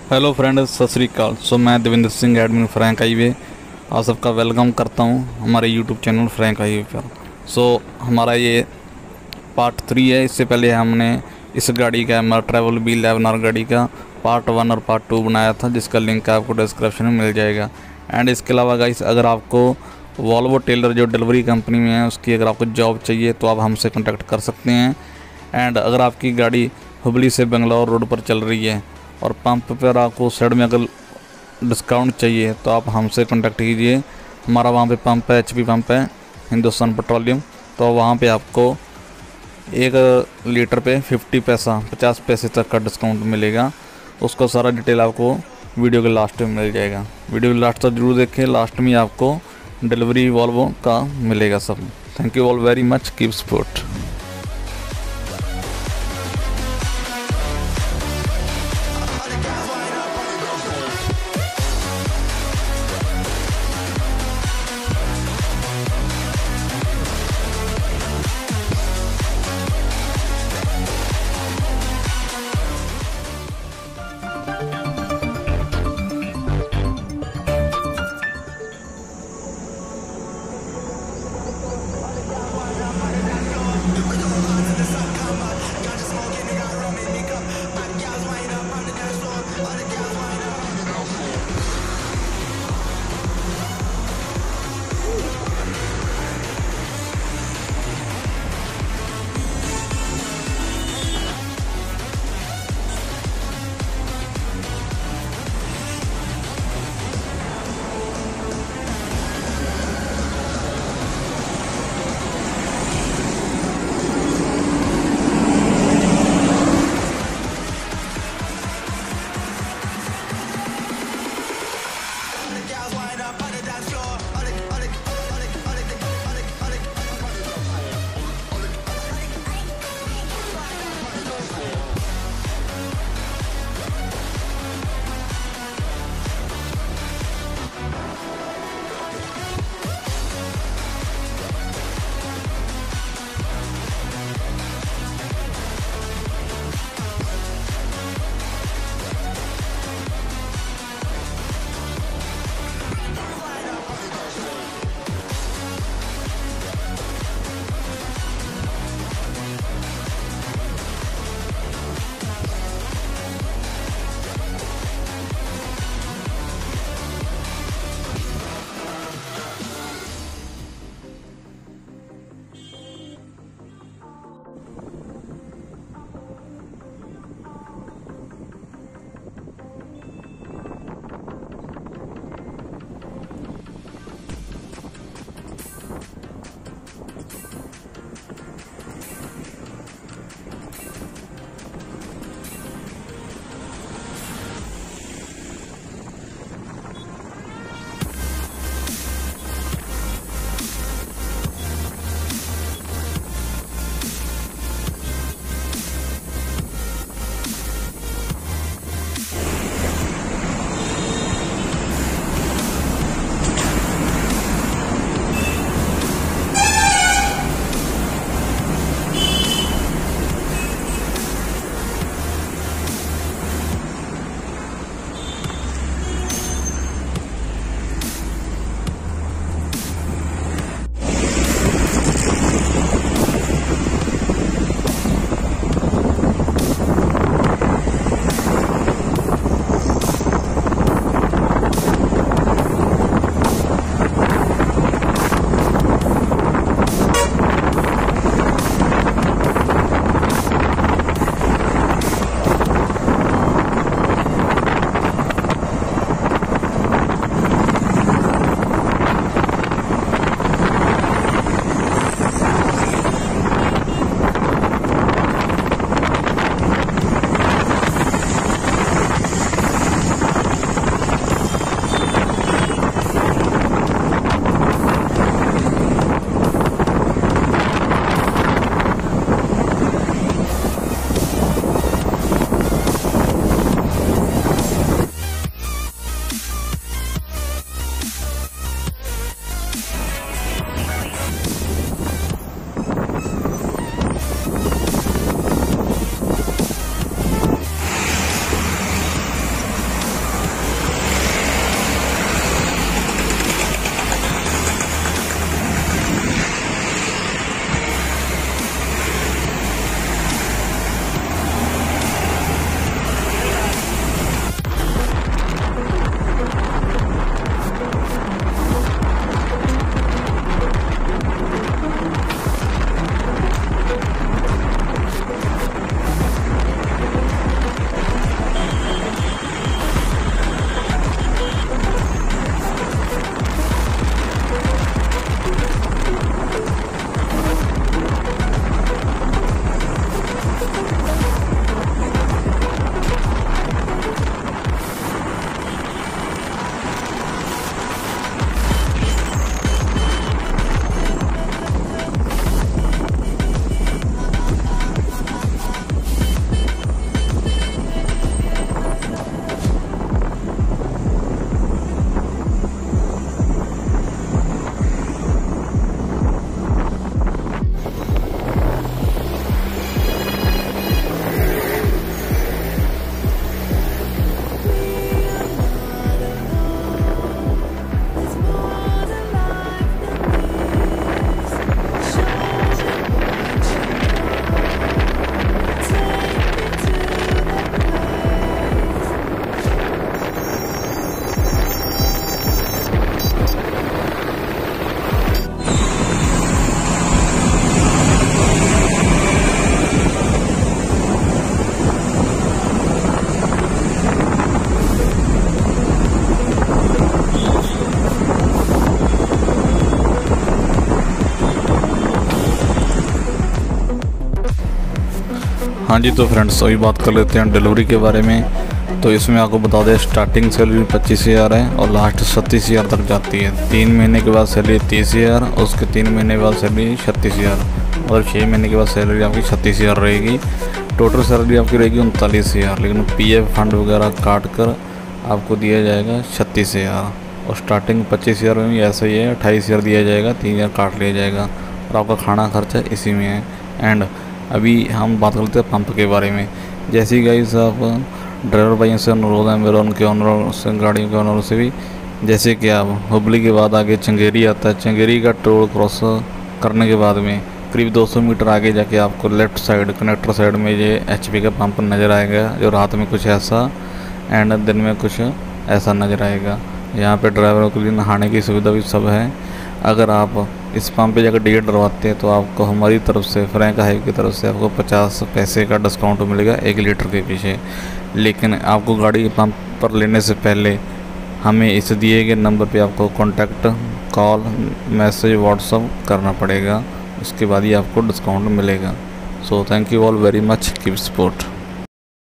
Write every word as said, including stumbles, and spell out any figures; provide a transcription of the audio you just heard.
Hello friends, सत श्री अकाल। So मैं Devendra Singh, admin Frank highway, आप सबका वेलकम करता हूं हमारे यूट्यूब चैनल फ्रैंक हाईवे पर। सो हमारा ये पार्ट थ्री है। इससे पहले हमने इस गाड़ी का हमारा ट्रैवल बी इलेवन आर गाड़ी का पार्ट वन और पार्ट टू बनाया था, जिसका लिंक आपको डिस्क्रिप्शन में मिल जाएगा। एंड इसके अलावा गाइस, अगर आपको वॉल्वो टेलर जो डिलीवरी कंपनी में है उसकी अगर आपको जॉब चाहिए तो आप हमसे कॉन्टैक्ट कर सकते हैं। एंड अगर आपकी गाड़ी हुबली से बेंगलोर रोड पर चल रही है और पंप पर आपको साइड में अगर डिस्काउंट चाहिए तो आप हमसे कॉन्टैक्ट कीजिए। हमारा वहाँ पे पंप है, एचपी पंप है, हिंदुस्तान पेट्रोलियम। तो वहाँ पे आपको एक लीटर पे फिफ्टी पैसा पचास पैसे तक का डिस्काउंट मिलेगा। उसका सारा डिटेल आपको वीडियो के लास्ट में मिल जाएगा। वीडियो के लास्ट तक जरूर देखें, लास्ट में आपको डिलीवरी वॉल्वो का मिलेगा सब। Thank you all very much, keep support. हाँ जी, तो फ्रेंड्स अभी बात कर लेते हैं डिलीवरी के बारे में। तो इसमें आपको बता दें स्टार्टिंग सैलरी पच्चीस हज़ार है और लास्ट छत्तीस हज़ार तक जाती है। तीन महीने के बाद सैलरी तीस हज़ार और उसके तीन महीने के बाद सैलरी छत्तीस हज़ार और छः महीने के बाद सैलरी आपकी छत्तीस हज़ार रहेगी। टोटल सैलरी आपकी रहेगी उनतालीस हज़ार, लेकिन पीएफ फंड वगैरह काट कर आपको दिया जाएगा छत्तीस हज़ार। और स्टार्टिंग पच्चीस हज़ार में भी ऐसा ही है, अट्ठाईस हज़ार दिया जाएगा, तीन हज़ार काट लिया जाएगा और आपका खाना खर्चा इसी में है। एंड अभी हम बात करते हैं पंप के बारे में। जैसे ही गाइस आप ड्राइवर भाइयों से अनुरोध है मेरा, उनके ऑनर से, गाड़ियों के ऑनर से भी, जैसे कि आप हुबली के बाद आगे चंगेरी आता है, चंगेरी का टोल क्रॉस करने के बाद में करीब दो सौ मीटर आगे जाके आपको लेफ़्ट साइड कनेक्टर साइड में ये एचपी का पंप नज़र आएगा, जो रात में कुछ ऐसा एंड दिन में कुछ ऐसा नज़र आएगा। यहाँ पे ड्राइवरों के लिए नहाने की सुविधा भी सब है। अगर आप इस पंप पे जाकर टिकट डलवाते हैं तो आपको हमारी तरफ से, फ्रैंक हाइवे की तरफ से आपको पचास पैसे का डिस्काउंट मिलेगा एक लीटर के पीछे। लेकिन आपको गाड़ी पंप पर लेने से पहले हमें इस दिए गए नंबर पे आपको कॉन्टैक्ट, कॉल, मैसेज, व्हाट्सअप करना पड़ेगा। उसके बाद ही आपको डिस्काउंट मिलेगा। So thank you all very much, keep support.